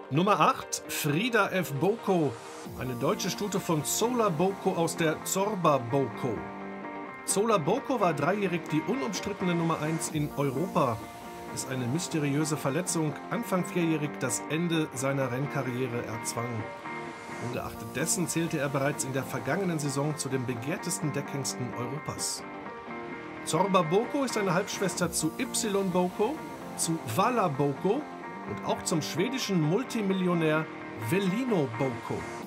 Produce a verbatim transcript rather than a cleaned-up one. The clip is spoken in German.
Nummer acht. Frieda F. Boko, eine deutsche Stute von Zola Boko aus der Zorba Boko. Zola Boko war dreijährig die unumstrittene Nummer eins in Europa, bis eine mysteriöse Verletzung Anfang vierjährig das Ende seiner Rennkarriere erzwang. Ungeachtet dessen zählte er bereits in der vergangenen Saison zu den begehrtesten Deckhengsten Europas. Zorba Boko ist eine Halbschwester zu Y Boko, zu Vala Boko und auch zum schwedischen Multimillionär Velino Boko.